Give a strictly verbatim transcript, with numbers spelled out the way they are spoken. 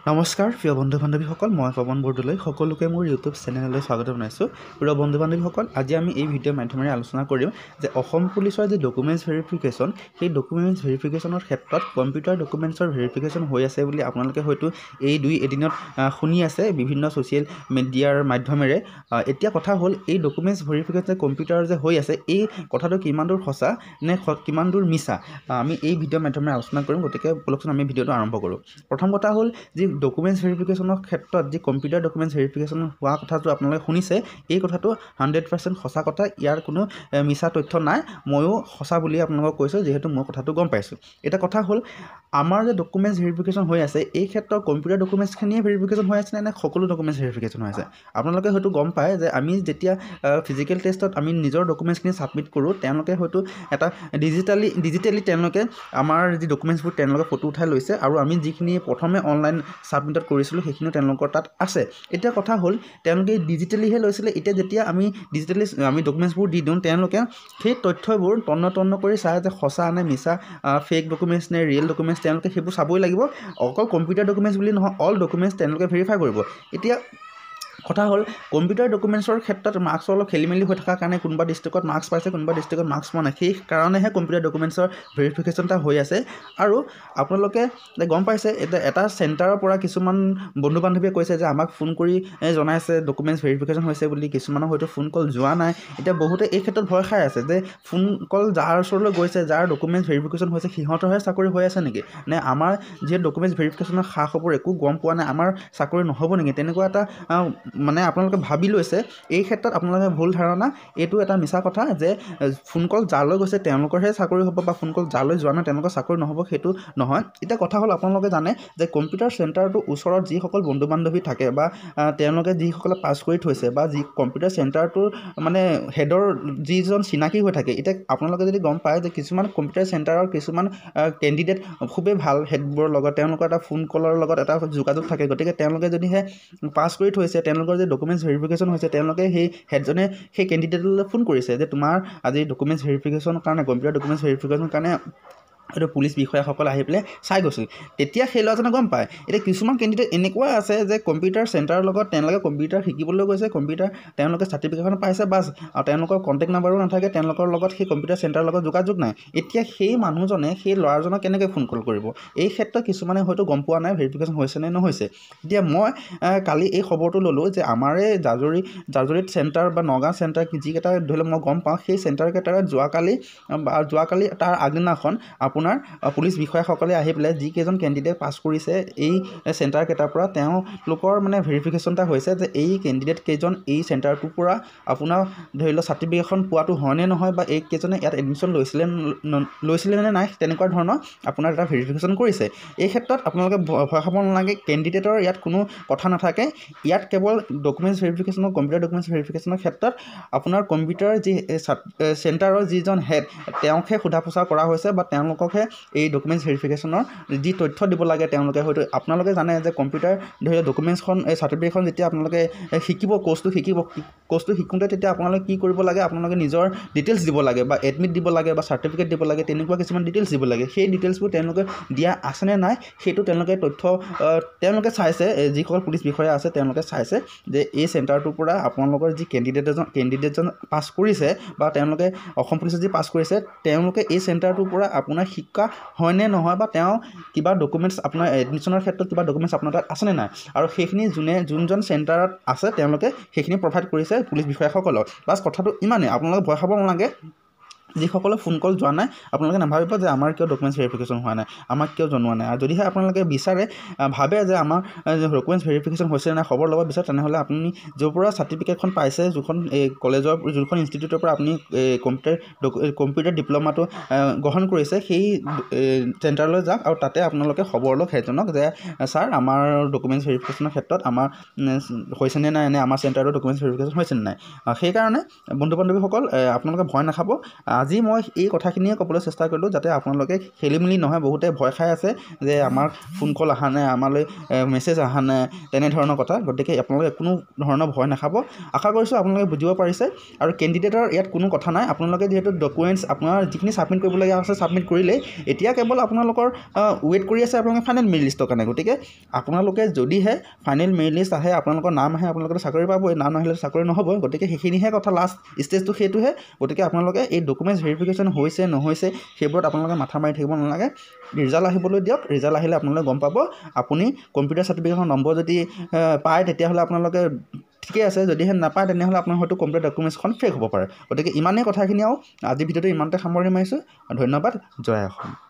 নমস্কাৰ প্ৰিয় বন্ধু বান্ধৱীসকল, মই পৱন বৰদলৈ সকলোকে মোৰ ইউটিউব চেনেললৈ স্বাগত জনাইছোঁ। প্ৰিয় বন্ধু বান্ধৱীসকল, আজি আমি এই ভিডিঅ'ৰ মাধ্যমেৰে আলোচনা কৰিম যে অসম পুলিচৰ যি ডকুমেণ্টছ ভেৰিফিকেশ্যন, সেই ডকুমেণ্টছ ভেৰিফিকেশ্যনৰ ক্ষেত্ৰত কম্পিউটাৰ ডকুমেণ্টছৰ ভেৰিফিকেশ্যন হৈ আছে বুলি আপোনালোকে হয়তো এই দুই এদিনত শুনি আছে বিভিন্ন ছ'চিয়েল মিডিয়াৰ মাধ্যমেৰে। এতিয়া কথা হ'ল, এই ডকুমেণ্টছ ভেৰিফিকেশ্যন কম্পিউটাৰ যে হৈ আছে, এই কথাটো কিমান দূৰ সঁচা নে কিমান দূৰ মিছা, আমি এই ভিডিঅ'ৰ মাধ্যমেৰে আলোচনা কৰিম। গতিকে বলকচোন আমি ভিডিঅ'টো আৰম্ভ কৰোঁ। প্ৰথম কথা হ'ল, যি ডকুমেণ্টছ ভেৰিফিকেশ্যনৰ ক্ষেত্ৰত যি কম্পিউটাৰ ডকুমেণ্টছ ভেৰিফিকেশ্যন হোৱা কথাটো আপোনালোকে শুনিছে, এই কথাটো হাণ্ড্ৰেড পাৰ্চেণ্ট সঁচা কথা। ইয়াৰ কোনো মিছা তথ্য নাই। ময়ো সঁচা বুলি আপোনালোকক কৈছোঁ, যিহেতু মই কথাটো গম পাইছোঁ। এটা কথা হ'ল, আমাৰ যে ডকুমেণ্টছ ভেৰিফিকেশ্যন হৈ আছে, এই ক্ষেত্ৰত কম্পিউটাৰ ডকুমেণ্টছখিনিয়ে ভেৰিফিকেশ্যন হৈ আছে নে সকলো ডকুমেণ্টছ ভেৰিফিকেশ্যন হৈ আছে। আপোনালোকে হয়তো গম পায় যে আমি যেতিয়া ফিজিকেল টেষ্টত আমি নিজৰ ডকুমেণ্টছখিনি ছাবমিট কৰোঁ, তেওঁলোকে হয়তো এটা ডিজিটেলি ডিজিটেলি তেওঁলোকে আমাৰ যি ডকুমেণ্টছবোৰ তেওঁলোকে ফটো উঠাই লৈছে, আৰু আমি যিখিনি প্ৰথমে অনলাইন ছাবমিটত কৰিছিলোঁ সেইখিনিও তেওঁলোকৰ তাত আছে। এতিয়া কথা হ'ল, তেওঁলোকে ডিজিটেলিহে লৈছিলে। এতিয়া যেতিয়া আমি ডিজিটেলি আমি ডকুমেণ্টছবোৰ দি দিওঁ, তেওঁলোকে সেই তথ্যবোৰ তন্ন তন্ন কৰি চায় যে সঁচা নে মিছা, ফেক ডকুমেণ্টছ নে ৰিয়েল ডকুমেণ্টছ, তেওঁলোকে সেইবোৰ চাবই লাগিব। অকল কম্পিউটাৰ ডকুমেণ্টছ বুলি নহয়, অল ডকুমেণ্টছ তেওঁলোকে ভেৰিফাই কৰিব। এতিয়া কথা হ'ল, কম্পিউটাৰ ডকুমেণ্টছৰ ক্ষেত্ৰত মাৰ্কছৰ অলপ খেলি মেলি হৈ থকাৰ কাৰণে কোনোবা ডিষ্ট্ৰিক্টত মাৰ্কছ পাইছে, কোনোবা ডিষ্ট্ৰিক্টত মাৰ্কছ পোৱা নাই। সেই কাৰণেহে কম্পিউটাৰ ডকুমেণ্টছৰ ভেৰিফিকেশ্যন এটা হৈ আছে। আৰু আপোনালোকে গম পাইছে, এতিয়া এটা চেণ্টাৰৰ পৰা কিছুমান বন্ধু বান্ধৱীয়ে কৈছে যে আমাক ফোন কৰি জনাইছে ডকুমেণ্টছ ভেৰিফিকেশ্যন হৈছে বুলি। কিছুমানৰ হয়তো ফোন কল যোৱা নাই। এতিয়া বহুতে এই ক্ষেত্ৰত ভয় খাই আছে যে ফোন কল যাৰ ওচৰলৈ গৈছে, যাৰ ডকুমেণ্টছ ভেৰিফিকেশ্যন হৈছে, সিহঁতৰহে চাকৰি হৈ আছে নেকি, নে আমাৰ যিহেতু ডকুমেণ্টছ ভেৰিফিকেশ্যনৰ খা খবৰ একো গম পোৱা নাই, আমাৰ চাকৰি নহ'ব নেকি, তেনেকুৱা এটা মানে আপোনালোকে ভাবি লৈছে। এই ক্ষেত্ৰত আপোনালোকে ভুল ধাৰণা। এইটো এটা মিছা কথা যে ফোন কল যালৈ গৈছে তেওঁলোকৰহে চাকৰি হ'ব, বা ফোন কল যালৈ যোৱা নাই তেওঁলোকৰ চাকৰি নহ'ব, সেইটো নহয়। এতিয়া কথা হ'ল, আপোনালোকে জানে যে কম্পিউটাৰ চেণ্টাৰটোৰ ওচৰত যিসকল বন্ধু বান্ধৱী থাকে, বা তেওঁলোকে যিসকলে পাছ কৰি থৈছে, বা যি কম্পিউটাৰ চেণ্টাৰটোৰ মানে হেডৰ যিজন চিনাকি হৈ থাকে। এতিয়া আপোনালোকে যদি গম পায় যে কিছুমান কম্পিউটাৰ চেণ্টাৰৰ কিছুমান কেণ্ডিডেট খুবেই ভাল, হেডবোৰৰ লগত তেওঁলোকৰ এটা ফোন কলৰ লগত এটা যোগাযোগ থাকে। গতিকে তেওঁলোকে যদিহে পাছ কৰি থৈছে, তেওঁলোকৰ যে ডকুমেণ্টছ ভেৰিফিকেশ্যন হৈছে, তেওঁলোকে সেই হেডজনে সেই কেণ্ডিডেটলৈ ফোন কৰিছে যে তোমাৰ আজি ডকুমেণ্টছ ভেৰিফিকেশ্যনৰ কাৰণে, কম্পিউটাৰ ডকুমেণ্টছ ভেৰিফিকেশ্যনৰ কাৰণে হয়তো পুলিচ বিষয়াসকল আহি পেলাই চাই গৈছিল। তেতিয়া সেই ল'ৰাজনে গম পায়। এতিয়া কিছুমান কেণ্ডিডেট এনেকুৱা আছে যে কম্পিউটাৰ চেণ্টাৰৰ লগত তেওঁলোকে কম্পিউটাৰ শিকিবলৈ গৈছে, কম্পিউটাৰ তেওঁলোকে চাৰ্টিফিকেটখন পাইছে, বাছ, আৰু তেওঁলোকৰ কণ্টেক্ট নাম্বাৰো নাথাকে, তেওঁলোকৰ লগত সেই কম্পিউটাৰ চেণ্টাৰৰ লগত যোগাযোগ নাই। এতিয়া সেই মানুহজনে সেই ল'ৰাজনক কেনেকৈ ফোন কল কৰিব? এই ক্ষেত্ৰত কিছুমানে হয়তো গম পোৱা নাই ভেৰিফিকেশ্যন হৈছে নে নহৈছে। এতিয়া মই কালি এই খবৰটো ল'লোঁ যে আমাৰে জাজৰি জাজৰিত চেণ্টাৰ বা নগাঁও চেণ্টাৰ যিকেইটা ধৰি লওক মই গম পাওঁ, সেই চেণ্টাৰকেইটাত যোৱাকালি বা যোৱাকালি তাৰ আগদিনাখন আপোনাৰ পুলিচ বিষয়াসকলে আহি পেলাই যিকেইজন কেণ্ডিডেট পাছ কৰিছে এই চেণ্টাৰকেইটাৰ পৰা, তেওঁলোকৰ মানে ভেৰিফিকেশ্যন এটা হৈছে যে এই কেণ্ডিডেট কেইজন এই চেণ্টাৰটোৰ পৰা আপোনাৰ ধৰি লওক চাৰ্টিফিকেটখন পোৱাটো হয়নে নহয়, বা এইকেইজনে ইয়াত এডমিশ্যন লৈছিলে লৈছিলে নে নাই, তেনেকুৱা ধৰণৰ আপোনাৰ এটা ভেৰিফিকেশ্যন কৰিছে। এই ক্ষেত্ৰত আপোনালোকে ভয় খাব নালাগে। কেণ্ডিডেটৰ ইয়াত কোনো কথা নাথাকে। ইয়াত কেৱল ডকুমেণ্টছ ভেৰিফিকেশ্যনৰ কম্পিউটাৰ ডকুমেণ্টছ ভেৰিফিকেশ্যনৰ ক্ষেত্ৰত আপোনাৰ কম্পিউটাৰ যি চেণ্টাৰৰ যিজন হেড, তেওঁকহে সোধা পোছা কৰা হৈছে, বা তেওঁলোককহে এই ডকুমেণ্টছ ভেৰিফিকেশ্যনৰ যি তথ্য দিব লাগে তেওঁলোকে হয়তো। আপোনালোকে জানে যে কম্পিউটাৰ ধৰি লওক ডকুমেণ্টছখন, এই চাৰ্টিফিকেটখন যেতিয়া আপোনালোকে শিকিব, কোৰ্চটো শিকিব, কোৰ্চটো শিকোঁতে তেতিয়া আপোনালোকে কি কৰিব লাগে, আপোনালোকে নিজৰ ডিটেইলছ দিব লাগে, বা এডমিট দিব লাগে, বা চাৰ্টিফিকেট দিব লাগে, তেনেকুৱা কিছুমান ডিটেইলছ দিব লাগে। সেই ডিটেইলছবোৰ তেওঁলোকে দিয়া আছেনে নাই, সেইটো তেওঁলোকে তথ্য তেওঁলোকে চাইছে। যিসকল পুলিচ বিষয়া আছে তেওঁলোকে চাইছে যে এই চেণ্টাৰটোৰ পৰা আপোনালোকৰ যি কেণ্ডিডেট এজন কেণ্ডিডেটজন পাছ কৰিছে, বা তেওঁলোকে অসম পুলিচত যি পাছ কৰিছে, তেওঁলোকে এই চেণ্টাৰটোৰ পৰা আপোনাৰ শিক্ষা হয়নে নহয়, বা তেওঁ কিবা ডকুমেণ্টছ আপোনাৰ এডমিশ্যনৰ ক্ষেত্ৰত কিবা ডকুমেণ্টছ আপোনাৰ তাত আছেনে নাই, আৰু সেইখিনি যোনে যোনজন চেণ্টাৰত আছে তেওঁলোকে সেইখিনি প্ৰভাইড কৰিছে পুলিচ বিষয়াসকলক। বাছ, কথাটো ইমানেই। আপোনালোকে ভয় খাব নালাগে। যিসকলে ফোন কল যোৱা নাই, আপোনালোকে নাভাবিব যে আমাৰ কিয় ডকুমেণ্টছ ভেৰিফিকেশ্যন হোৱা নাই, আমাক কিয় জনোৱা নাই। আৰু যদিহে আপোনালোকে বিচাৰে, ভাবে যে আমাৰ ডকুমেণ্টছ ভেৰিফিকেশ্যন হৈছে নাই, খবৰ ল'ব বিচাৰে, তেনেহ'লে আপুনি য'ৰ পৰা চাৰ্টিফিকেটখন পাইছে, যিখন এই কলেজৰ যোনখন ইনষ্টিটিউটৰ পৰা আপুনি কম্পিউটাৰ কম্পিউটাৰ ডিপ্ল'মাটো গ্ৰহণ কৰিছে, সেই চেণ্টাৰলৈ যাওক, আৰু তাতে আপোনালোকে খবৰ লওক সেইজনক যে ছাৰ, আমাৰ ডকুমেণ্টছ ভেৰিফিকেশ্যনৰ ক্ষেত্ৰত আমাৰ হৈছেনে নাই, নে আমাৰ চেণ্টাৰৰ ডকুমেণ্টছ ভেৰিফিকেশ্যন হৈছেনে নাই। সেইকাৰণে বন্ধু বান্ধৱীসকল, আপোনালোকে ভয় নাখাব। আজি মই এই কথাখিনিয়ে ক'বলৈ চেষ্টা কৰিলোঁ যাতে আপোনালোকে খেলি মেলি নহয়। বহুতে ভয় খাই আছে যে আমাৰ ফোন কল অহা নাই, আমালৈ মেছেজ অহা নাই, তেনেধৰণৰ কথা। গতিকে আপোনালোকে কোনো ধৰণৰ ভয় নাখাব। আশা কৰিছোঁ আপোনালোকে বুজিব পাৰিছে। আৰু কেণ্ডিডেটৰ ইয়াত কোনো কথা নাই। আপোনালোকে যিহেতু ডকুমেণ্টছ আপোনাৰ যিখিনি ছাবমিট কৰিবলগীয়া আছে ছাবমিট কৰিলেই। এতিয়া কেৱল আপোনালোকৰ ৱেইট কৰি আছে আপোনালোকে ফাইনেল মেৰিট লিষ্টৰ কাৰণে। গতিকে আপোনালোকে যদিহে ফাইনেল মেৰিট লিষ্ট আহে, আপোনালোকৰ নাম আহে, আপোনালোকে চাকৰি পাব। নাম নাহিলে চাকৰি নহ'ব। গতিকে সেইখিনিহে কথা, লাষ্ট ষ্টেজটো সেইটোহে। গতিকে আপোনালোকে এই ডকুমেণ্টছ ভেৰিফিকেশ্যন হৈছে নহৈছে সেইবোৰত আপোনালোকে মাথা মাৰি থাকিব নালাগে। ৰিজাল্ট আহিবলৈ দিয়ক। ৰিজাল্ট আহিলে আপোনালোকে গম পাব। আপুনি কম্পিউটাৰ চাৰ্টিফিকেটৰ নম্বৰ যদি পায় তেতিয়াহ'লে আপোনালোকে ঠিকে আছে, যদিহে নাপায় তেনেহ'লে আপোনাৰ হয়তো কম্পিউটাৰ ডকুমেণ্টছখন ফেক হ'ব পাৰে। গতিকে ইমানেই কথাখিনি আৰু আজিৰ ভিডিঅ'টো ইমানতে সামৰণি মাৰিছোঁ। ধন্যবাদ। জয় অসম।